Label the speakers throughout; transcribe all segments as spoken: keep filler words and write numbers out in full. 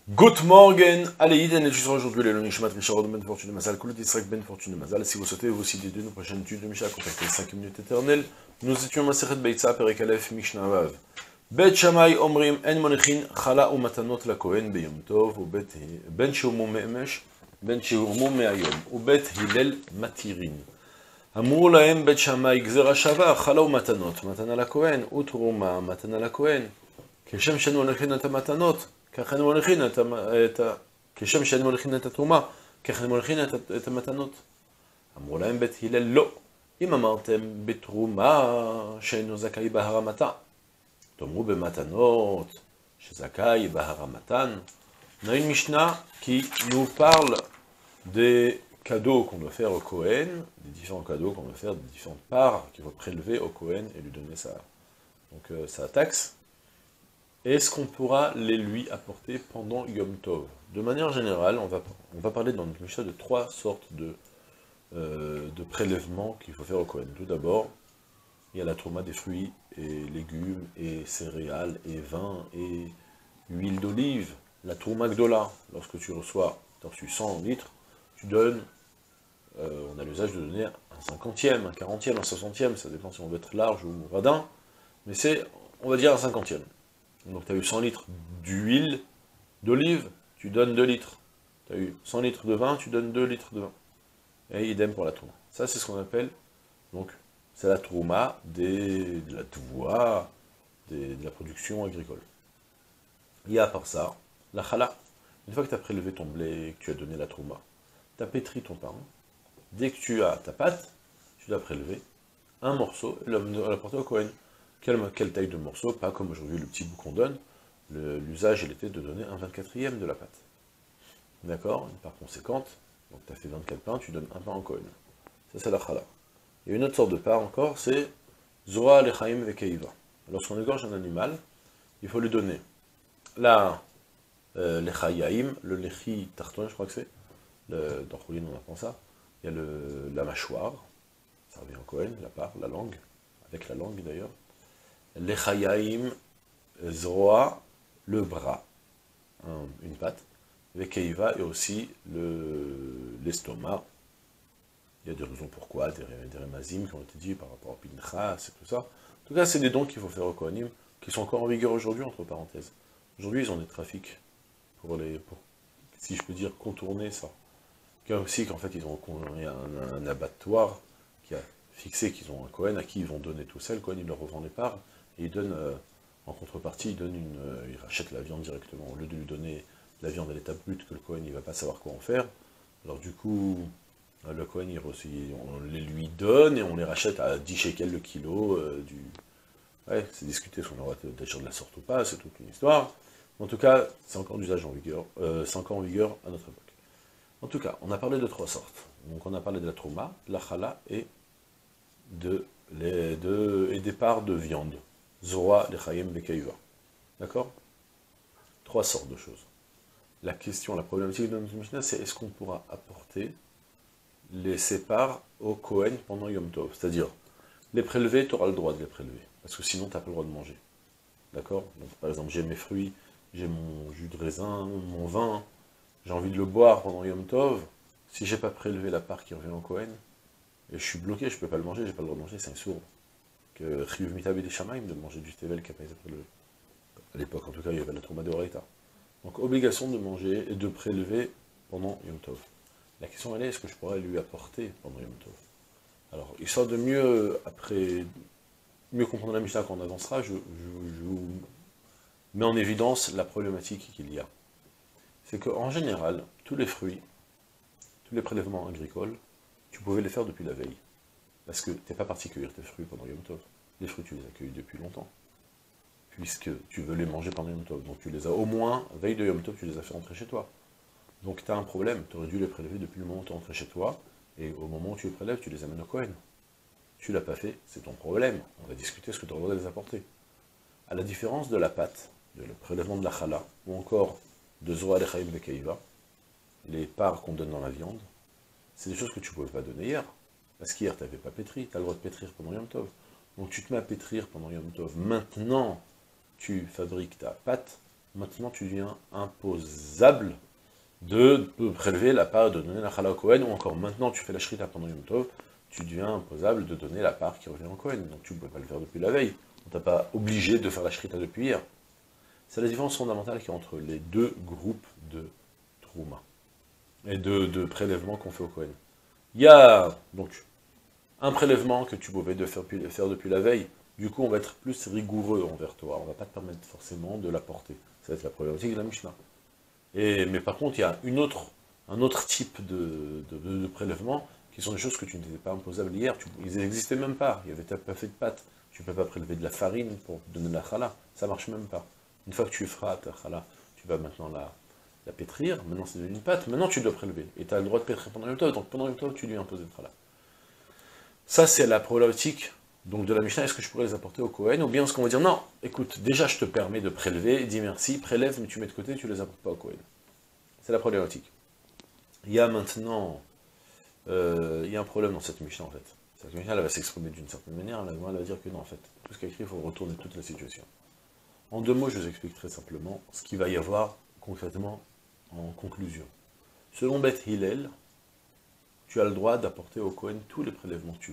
Speaker 1: Good morning, allez, Iden, et je suis aujourd'hui le Nishmat Richard Ben Fortune Mazal, Koulout Israël Ben Fortune Mazal. Si vous souhaitez vous aussi d'aider nos prochaines études de Mishnah, contactez les cinq minutes éternelles. Nous étions Masechet Beitza, Perek Aleph, Mishnah Vav. Bet Shammai Omrim, En Monichin, Chala ou Matanot la Kohen, Beyom Tov, ou Bet Ben Sheumu Me'emesh, Ben Sheumu Me'ayom, ou Bet Hillel Matirin. אמרו להם בית שמאי גזירה שווה, חלה ומתנות, מתנה לכהן, ותרומה, מתנה לכהן. כשם שאנו מוליכין את המתנות, כך אנו מוליכין את ה... כשם שאנו מוליכין את התרומה, כך אנו מוליכין את המתנות. אמרו להם בית הלל, לא. אם אמרתם בתרומה שאינו זכאי בהרמתה, תאמרו במתנות שזכאי בהרמתן. On a une Mishnah qui nous parle des cadeaux qu'on doit faire au Kohen, des différents cadeaux qu'on doit faire, des différentes parts qu'il faut prélever au Kohen et lui donner sa, donc, euh, sa taxe. Est-ce qu'on pourra les lui apporter pendant Yom Tov? De manière générale, on va, on va parler dans notre Mishnah de trois sortes de, euh, de prélèvements qu'il faut faire au Kohen. Tout d'abord, il y a la trouma des fruits et légumes et céréales et vin et huile d'olive. La trouma gdola, lorsque tu reçois, tu as reçu cent litres, tu donnes, euh, on a l'usage de donner un cinquantième, un quarantième, un soixantième, ça dépend si on veut être large ou radin, mais c'est, on va dire, un cinquantième. Donc tu as eu cent litres d'huile d'olive, tu donnes deux litres. Tu as eu cent litres de vin, tu donnes deux litres de vin. Et idem pour la trouma. Ça, c'est ce qu'on appelle, donc, c'est la trouma des, de la touvoua, des, de la production agricole. Il y a à part ça, la chala. Une fois que tu as prélevé ton blé et que tu as donné la trouma, tu as pétri ton pain. Dès que tu as ta pâte, tu dois prélever un morceau et l'apporter au Kohen. Quelle, quelle taille de morceau? Pas comme aujourd'hui le petit bout qu'on donne. L'usage, il était de donner un vingt-quatrième de la pâte. D'accord? Une part conséquente. Donc tu as fait vingt-quatre pains, tu donnes un pain au Kohen. Ça, c'est la chala. Il y a une autre sorte de part encore, c'est Zora lechaim vekeiva. Lorsqu'on égorge un animal, il faut lui donner la euh, lechayaim, le lechi tarton, je crois que c'est. Dans Choulin, on apprend ça. Il y a le, la mâchoire, ça revient au Kohen, la part, la langue, avec la langue d'ailleurs. Lechayaim, zroa, le bras, hein, une patte. Vekeiva et aussi l'estomac. Il y a des raisons pourquoi, des, des rémazim qui ont été dit par rapport à Pinchas et tout ça. En tout cas, c'est des dons qu'il faut faire au Kohanim, qui sont encore en vigueur aujourd'hui, entre parenthèses. Aujourd'hui, ils ont des trafics pour les, pour, si je peux dire, contourner ça. Il y a aussi qu'en fait, ils ont un, un abattoir qui a fixé qu'ils ont un Kohen à qui ils vont donner tout ça. Le Kohen, il leur revend les parts, et il donne, euh, en contrepartie, il, donne une, euh, il rachète la viande directement. Au lieu de lui donner la viande à l'état brut, que le Kohen, il ne va pas savoir quoi en faire. Alors du coup, le Kohen, il, on les lui donne, et on les rachète à dix shekels le kilo. Euh, du... Ouais, c'est discuté si on aura d'agir de la sorte ou pas, c'est toute une histoire. En tout cas, c'est encore d'usage en vigueur, euh, c'est encore en vigueur à notre époque. En tout cas, on a parlé de trois sortes. Donc on a parlé de la trouma, de la chala et, de, les, de, et des parts de viande. Zora, lechayim, bekeiva. D'accord? Trois sortes de choses. La question, la problématique de notre Mishnah, c'est est-ce qu'on pourra apporter les, ces parts au Kohen pendant Yom Tov? C'est-à-dire, les prélever, tu auras le droit de les prélever. Parce que sinon, tu n'as pas le droit de manger. D'accord? Donc par exemple, j'ai mes fruits, j'ai mon jus de raisin, mon vin, j'ai envie de le boire pendant Yom Tov, si j'ai pas prélevé la part qui revient au Kohen, et je suis bloqué, je peux pas le manger, j'ai pas le droit de manger, c'est un sourd. Que Chiyuv Mitabe des Shamaim de manger du tevel qui a pas été prélevé. À l'époque, en tout cas, il y avait la trouma de Horaïta. Donc, obligation de manger et de prélever pendant Yom Tov. La question, elle est, est-ce que je pourrais lui apporter pendant Yom Tov? Alors, histoire de mieux, après, mieux comprendre la Mishnah quand on avancera, je, je, je vous mets en évidence la problématique qu'il y a. C'est qu'en général, tous les fruits, tous les prélèvements agricoles, tu pouvais les faire depuis la veille. Parce que tu n'es pas parti cueillir tes fruits pendant Yom Tov. Les fruits, tu les as cueillis depuis longtemps. Puisque tu veux les manger pendant Yom Tov. Donc tu les as au moins, veille de Yom Tov, tu les as fait rentrer chez toi. Donc tu as un problème, tu aurais dû les prélever depuis le moment où tu es rentré chez toi, et au moment où tu les prélèves, tu les amènes au Kohen. Tu l'as pas fait, c'est ton problème. On va discuter ce que tu auras le droit de les apporter. À la différence de la pâte, de le prélèvement de la chala, ou encore de Zohar Echaim Bekeiva, les parts qu'on donne dans la viande, c'est des choses que tu ne pouvais pas donner hier. Parce qu'hier, tu n'avais pas pétri, tu as le droit de pétrir pendant Yom Tov. Donc tu te mets à pétrir pendant Yom Tov. Maintenant, tu fabriques ta pâte, maintenant tu deviens imposable de, de prélever la part, de donner la chala au Kohen, ou encore maintenant tu fais la shrita pendant Yom Tov, tu deviens imposable de donner la part qui revient au Kohen. Donc tu ne peux pas le faire depuis la veille. On t'a pas obligé de faire la shrita depuis hier. C'est la différence fondamentale qu'il y a entre les deux groupes de trouma et de, de prélèvements qu'on fait au Kohen. Il y a donc un prélèvement que tu pouvais de faire, faire depuis la veille. Du coup, on va être plus rigoureux envers toi. On ne va pas te permettre forcément de l'apporter. Ça va être la problématique de la Mishnah. Et, mais par contre, il y a une autre, un autre type de, de, de, de prélèvement qui sont des choses que tu n'étais pas imposables hier. Tu, ils n'existaient même pas. Il n'y avait pas fait de pâte. Tu ne peux pas prélever de la farine pour donner de la chala. Ça ne marche même pas. Une fois que tu feras ta chala, tu vas maintenant la, la pétrir. Maintenant, c'est devenu une pâte. Maintenant, tu dois prélever. Et tu as le droit de pétrir pendant Yom Tov. Donc, pendant Yom Tov, tu lui imposes de chala. Ça, c'est la problématique donc, de la Mishnah. Est-ce que je pourrais les apporter au Kohen? Ou bien est-ce qu'on va dire, non, écoute, déjà, je te permets de prélever. Dis merci, prélève, mais tu mets de côté, tu ne les apportes pas au Kohen. C'est la problématique. Il y a maintenant... Euh, il y a un problème dans cette Mishnah, en fait. Cette Mishnah, elle va s'exprimer d'une certaine manière. Elle va dire que non, en fait, tout ce qu'il y a écrit, il faut retourner toute la situation. En deux mots, je vous explique très simplement ce qu'il va y avoir concrètement en conclusion. Selon Beth Hillel, tu as le droit d'apporter au Kohen tous les prélèvements que tu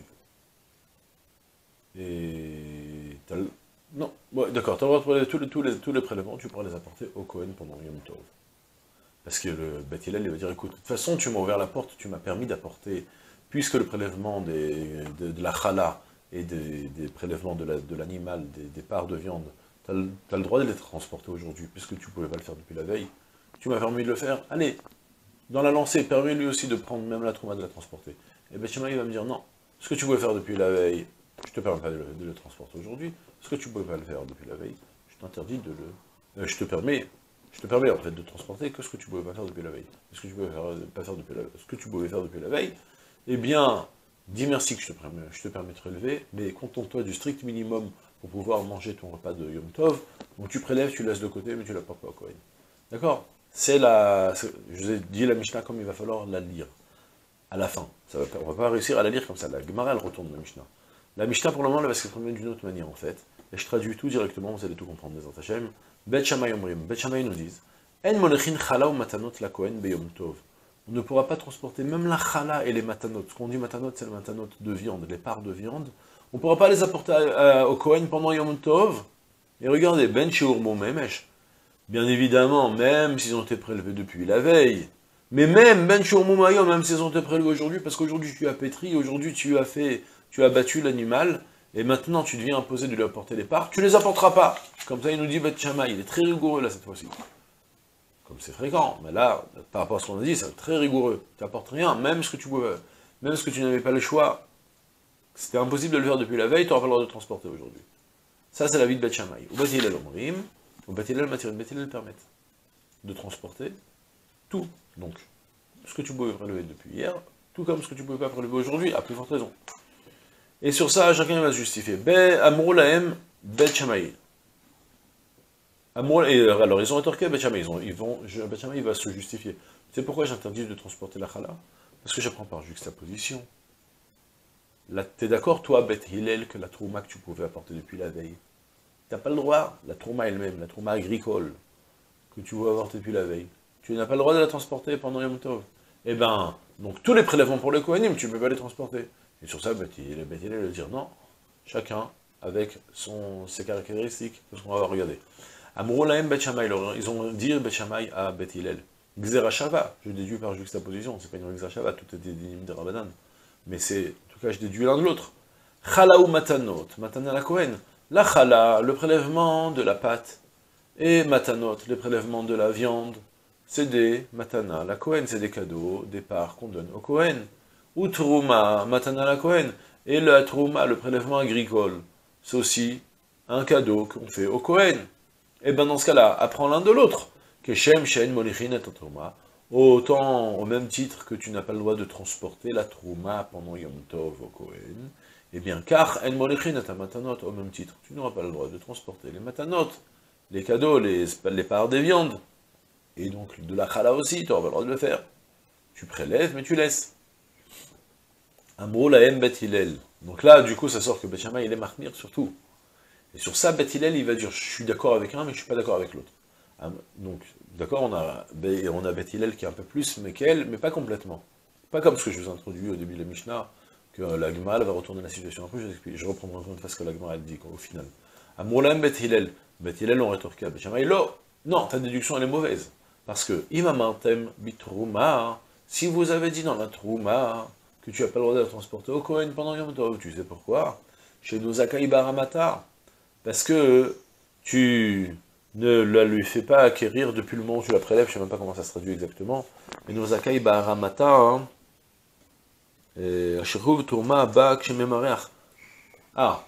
Speaker 1: veux. Et... As le... Non, ouais, d'accord, tu as le droit de prélever tous les, tous, les, tous les prélèvements, tu pourras les apporter au Kohen pendant Yom Tov. Parce que le Beth Hillel, il va dire, écoute, de toute façon, tu m'as ouvert la porte, tu m'as permis d'apporter, puisque le prélèvement des, de, de la chala et des, des prélèvements de l'animal, la, de des, des parts de viande, tu as, as le droit de les transporter aujourd'hui, puisque tu ne pouvais pas le faire depuis la veille. Tu m'as permis de le faire, allez, dans la lancée, permets-lui aussi de prendre même la trouma de la transporter. Et Beth Shammai va me dire, non, ce que tu pouvais faire depuis la veille, je ne te permets pas de le, de le transporter aujourd'hui, ce que tu ne pouvais pas le faire depuis la veille, je t'interdis de le... Euh, je te permets... Je te permets en fait de transporter que ce que tu pouvais pas faire depuis la veille. Ce que tu pouvais faire, pas faire depuis la, ce que tu pouvais faire depuis la veille, eh bien, dis merci que je te permets, je te permets de prélever, mais contente-toi du strict minimum pour pouvoir manger ton repas de Yom Tov. Donc tu prélèves, tu laisses de côté, mais tu ne l'apportes pas au Kohen. D'accord? C'est la... Je vous ai dit la Mishnah comme il va falloir la lire. À la fin. Ça va, on ne va pas réussir à la lire comme ça. La Gemara, elle retourne la Mishnah. La Mishnah, pour le moment, elle va s'exprimer d'une autre manière, en fait. Et je traduis tout directement, vous allez tout comprendre, les Antachem. Bet Shammai Omrim. Bet Shammai nous disent En molechin chala ou matanot la Kohen beyom tov. On ne pourra pas transporter même la chala et les matanot. Ce qu'on dit matanot, c'est le matanot de viande, les parts de viande. On ne pourra pas les apporter à, à, au Kohen pendant Yom Tov. Et regardez, Ben Sheur Memesh. Bien évidemment, même s'ils ont été prélevés depuis la veille. Mais même Ben Sheur Mayom, même s'ils ont été prélevés aujourd'hui, parce qu'aujourd'hui tu as pétri, aujourd'hui tu as fait, tu as battu l'animal. Et maintenant, tu deviens imposé de lui apporter les parts, tu ne les apporteras pas. Comme ça, il nous dit Beth Shammai, il est très rigoureux là, cette fois-ci. Comme c'est fréquent, mais là, par rapport à ce qu'on a dit, c'est très rigoureux. Tu n'apportes rien, même ce que tu pouvais, même ce que tu n'avais pas le choix. C'était impossible de le faire depuis la veille, tu n'auras pas le droit de le transporter aujourd'hui. Ça, c'est la vie de Beth Shammai. Ou Beth Hillel Omrim, ou Beth Hillel Matirin, Beth Hillel permettent de transporter tout. Donc, ce que tu pouvais prélever depuis hier, tout comme ce que tu ne pouvais pas prélever aujourd'hui, à plus forte raison. Et sur ça, chacun va se justifier. Amrou lahem Beth Shammai. Alors, ils ont rétorqué à Beth Shammai, ils, ont, ils vont, Beth Shammai va se justifier. C'est pourquoi j'interdis de transporter la chala? Parce que j'apprends par juxtaposition. T'es d'accord, toi, Beth Hillel, que la trouma que tu pouvais apporter depuis la veille, t'as pas le droit, la trouma elle-même, la trouma agricole, que tu pouvais apporter depuis la veille, tu n'as pas le droit de la transporter pendant Yom Tov. Eh ben, donc tous les prélèvements pour le Kohanim, tu ne peux pas les transporter. Et sur ça, Beth Hillel va dire non, chacun avec son, ses caractéristiques, parce qu'on va regarder. Amrou lahem Beth Shammai, ils ont dit Beth Shammai à Beth Hillel. Gzera Shava, je déduis par juxtaposition, c'est pas une Gzera Shava, tout est des dynimes de Rabbanan. Mais c'est, en tout cas, je déduis l'un de l'autre. Chala ou matanot, matana la Kohen. La chala, le prélèvement de la pâte, et matanot, le prélèvement de la viande, c'est des matana la Kohen, c'est des cadeaux, des parts qu'on donne au Kohen. Ou trouma, matana la Kohen, et la trouma, le prélèvement agricole, c'est aussi un cadeau qu'on fait au Kohen. Et bien dans ce cas-là, apprends l'un de l'autre. Keshem, Shen, Molichin et Trouma. Autant, au même titre que tu n'as pas le droit de transporter la trouma pendant Yom Tov au Kohen, et bien, car en Molichin et matanot, au même titre, tu n'auras pas le droit de transporter les matanot, les cadeaux, les, les parts des viandes, et donc de la chala aussi, tu n'auras pas le droit de le faire. Tu prélèves, mais tu laisses. Amrou lahem Beth Hillel. Donc là, du coup, ça sort que Beth Shammai, il est marmir surtout. Et sur ça, Beth Hillel, il va dire, je suis d'accord avec un, mais je ne suis pas d'accord avec l'autre. Ah, donc, d'accord, on a, Be- on a Beth Hillel qui est un peu plus Mekel, mais pas complètement. Pas comme ce que je vous ai introduit au début de la Mishnah, que la Gemara va retourner la situation. Après, je, explique- je reprendrai encore une fois ce que la Gemara dit, quoi, au final. Amourlam Beth Hillel. Beth Hillel, on rétorqua. Béchamaï, lo. Non, ta déduction, elle est mauvaise. Parce que, imamantem bitrouma, si vous avez dit dans la trouma que tu n'as pas le droit de la transporter au Kohen pendant Yom Tov, tu sais pourquoi? Chez nos Zakai Baramata. Parce que tu ne la lui fais pas acquérir depuis le moment où tu la prélèves, je ne sais même pas comment ça se traduit exactement, mais nos Zakai Baramata, hein, Ashruv Tourma Ba Kshememareach. Ah,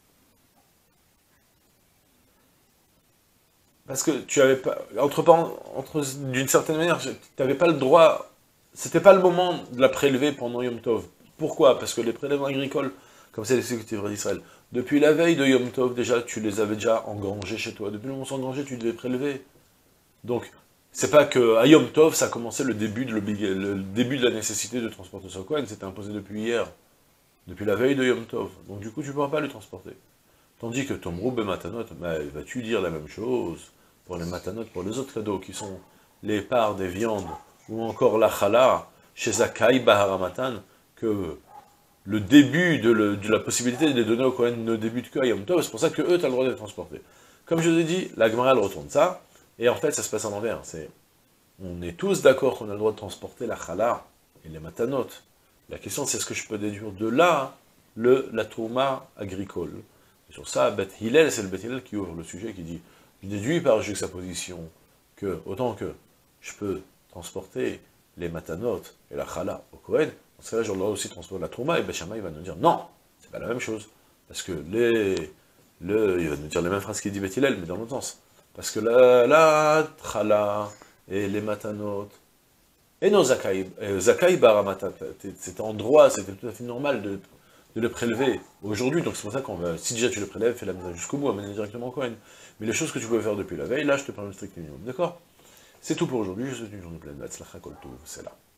Speaker 1: parce que tu avais pas, entre, par- entre d'une certaine manière, tu n'avais pas le droit, c'était pas le moment de la prélever pendant Yom Tov. Pourquoi? Parce que les prélèvements agricoles, comme c'est l'exécutif d'Israël, depuis la veille de Yom Tov, déjà, tu les avais déjà engrangés chez toi. Depuis le moment où engrangés, tu devais prélever. Donc, c'est pas que à Yom Tov, ça a commencé le début de, l'oblig- le début de la nécessité de transporter ce Kohen, c'était imposé depuis hier, depuis la veille de Yom Tov. Donc du coup, tu ne pourras pas le transporter. Tandis que ton roube et matanot, bah, vas-tu dire la même chose pour les matanot, pour les autres cadeaux, qui sont les parts des viandes, ou encore la chala, chez Zakai Baharamatan, que le début de, le- de la possibilité de les donner au Kohen ne débute qu'à Yom Tov, c'est pour ça que eux, tu as le droit de les transporter. Comme je vous ai dit, la Gemara, elle retourne ça, et en fait, ça se passe à l'envers. C'est, on est tous d'accord qu'on a le droit de transporter la chala et les matanot. La question, c'est est-ce que je peux déduire de là le, la tourma agricole. Et sur ça, Beth Hillel, c'est le Beth Hillel qui ouvre le sujet, qui dit, je déduis par juxtaposition que, autant que je peux transporter les matanot et la chala au Kohen, dans ce cas-là, je dois aussi transporter la tourma, et Beth Shammai va nous dire, non, c'est pas la même chose. Parce que les, le, il va nous dire les mêmes phrases qu'il dit Beth Hillel, mais dans l'autre sens. Parce que la, la chala et les matanot, et nos zakai, euh, zakai baramata, c'était en droit, c'était tout à fait normal de, de le prélever aujourd'hui, donc c'est pour ça qu'on va, si déjà tu le prélèves, fais la mise jusqu'au bout, amène directement au Kohen. Mais les choses que tu pouvais faire depuis la veille, là je te permets le strict minimum, d'accord? C'est tout pour aujourd'hui, je vous souhaite une journée pleine, c'est là.